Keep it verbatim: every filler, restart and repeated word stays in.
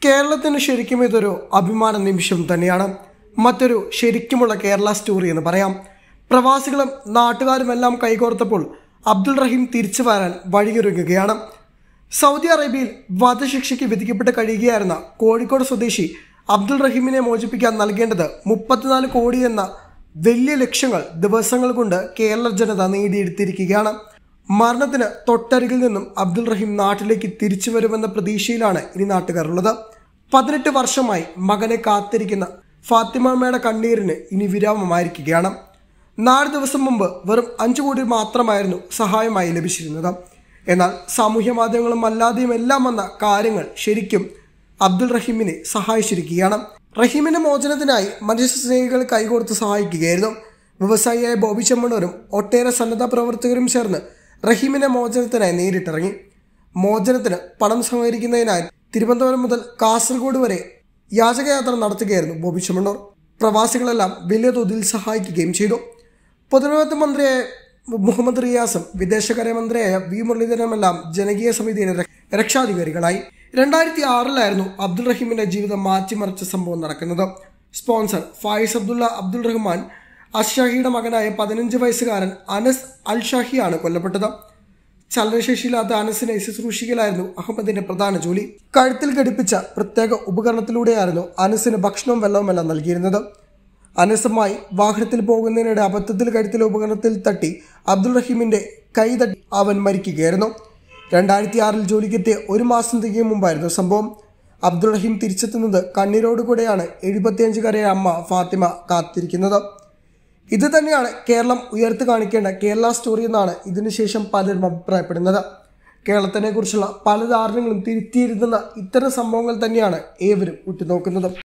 കേരളത്തിന് ശരിക്കും ഇതൊരു അഭിമാന നിമിഷം തന്നെയാണ്. മറ്റൊരു ശരിക്കുമുള്ള കേരള സ്റ്റോറി എന്ന് പറയാം. പ്രവാസികളും നാട്ടുകാരുമെല്ലാം കൈകോർത്തപ്പോൾ അബ്ദുൾ റഹീം തിരിച്ചു വരാൻ വഴിയൊരുങ്ങുകയാണ്. സൗദി അറേബ്യയിൽ വധശിക്ഷയ്ക്ക് വിധിക്കപ്പെട്ട് കഴിയുകയായിരുന്ന കോഴിക്കോട് സ്വദേശി അബ്ദുൾ റഹീമിനെ മോചിപ്പിക്കാൻ നൽകേണ്ടത് മുപ്പത്തിനാല് കോടി എന്ന വലിയ ലക്ഷ്യങ്ങൾ ദിവസങ്ങൾ കൊണ്ട് കേരള ജനത നേടിയെടുത്തിരിക്കുകയാണ്. മരണത്തിന് തൊട്ടരികിൽ നിന്നും അബ്ദുൾ റഹീം നാട്ടിലേക്ക് തിരിച്ചു വരുമെന്ന പ്രതീക്ഷയിലാണ് ഇനി നാട്ടുകാരുള്ളത്. പതിനെട്ട് വർഷമായി മകനെ കാത്തിരിക്കുന്ന ഫാത്തിമമ്മയുടെ കണ്ണീരിന് ഇനി വിരാമമായിരിക്കുകയാണ്. നാല് ദിവസം മുമ്പ് വെറും അഞ്ചു കോടി മാത്രമായിരുന്നു സഹായമായി ലഭിച്ചിരുന്നത്. എന്നാൽ സാമൂഹ്യ മാധ്യമങ്ങളും അല്ലാതെയും എല്ലാം വന്ന കാര്യങ്ങൾ ശരിക്കും അബ്ദുൾ റഹീമിനെ സഹായിച്ചിരിക്കുകയാണ്. റഹീമിന്റെ മോചനത്തിനായി മനുഷ്യസ്നേഹികൾ കൈകോർത്ത് സഹായിക്കുകയായിരുന്നു. വ്യവസായിയായ ബോബി ചെമ്മണ്ണൂരും ഒട്ടേറെ സന്നദ്ധ പ്രവർത്തകരും ചേർന്ന് റഹീമിന്റെ മോചനത്തിനായി നേരിട്ടിറങ്ങി. മോചനത്തിന് പണം സമാഹരിക്കുന്നതിനായി തിരുവനന്തപുരം മുതൽ കാസർഗോഡ് വരെ യാചകയാത്ര നടത്തുകയായിരുന്നു ബോബി ചെമ്മണ്ണൂർ. പ്രവാസികളെല്ലാം വലിയ തോതിൽ സഹായിക്കുകയും ചെയ്തു. പൊതുമരാമത്ത് മന്ത്രിയായ മുഹമ്മദ് റിയാസും വിദേശകാര്യമന്ത്രിയായ വി മുരളീധരനുമെല്ലാം ജനകീയ സമിതിയുടെ രക്ഷാധികാരികളായി. രണ്ടായിരത്തി ആറിലായിരുന്നു അബ്ദുൾ റഹീമിന്റെ ജീവിതം മാറ്റിമറിച്ച സംഭവം നടക്കുന്നത്. Sponsor Fayiz Abdullah Abdul Rahman അൽഷാഹിയുടെ മകനായ പതിനഞ്ച് വയസ്സുകാരൻ അനസ് അൽഷാഹിയാണ് കൊല്ലപ്പെട്ടത്. ചലനശേഷിയില്ലാത്ത അനസിനെ ശുശ്രൂഷിക്കലായിരുന്നു അഹമ്മദിന്റെ പ്രധാന ജോലി. കഴുത്തിൽ ഘടിപ്പിച്ച പ്രത്യേക ഉപകരണത്തിലൂടെയായിരുന്നു അനസിന് ഭക്ഷണവും വെള്ളവുമെല്ലാം നൽകിയിരുന്നത്. അനസുമായി വാഹനത്തിൽ പോകുന്നതിനിടെ അബദ്ധത്തിൽ കഴുത്തിലെ ഉപകരണത്തിൽ തട്ടി അബ്ദുൾ റഹീമിന്റെ കൈ തട്ടി അവൻ മരിക്കുകയായിരുന്നു. രണ്ടായിരത്തി ആറിൽ ജോലിക്കെത്തിയ ഒരു മാസം തികയും മുമ്പായിരുന്നു സംഭവം. അബ്ദുൾ റഹീം തിരിച്ചെത്തുന്നത് കണ്ണീരോടുകൂടെയാണ് എഴുപത്തിയഞ്ചുകാരിയായ അമ്മ ഫാത്തിമ കാത്തിരിക്കുന്നത്. ഇത് തന്നെയാണ് കേരളം ഉയർത്തി കാണിക്കേണ്ട കേരള സ്റ്റോറി എന്നാണ് ഇതിനുശേഷം പലരും അഭിപ്രായപ്പെടുന്നത്. കേരളത്തിനെ കുറിച്ചുള്ള പല ധാരണകളും തിരുത്തിയിരുന്ന ഇത്തരം സംഭവങ്ങൾ തന്നെയാണ് ഏവരും ഉറ്റുനോക്കുന്നത്.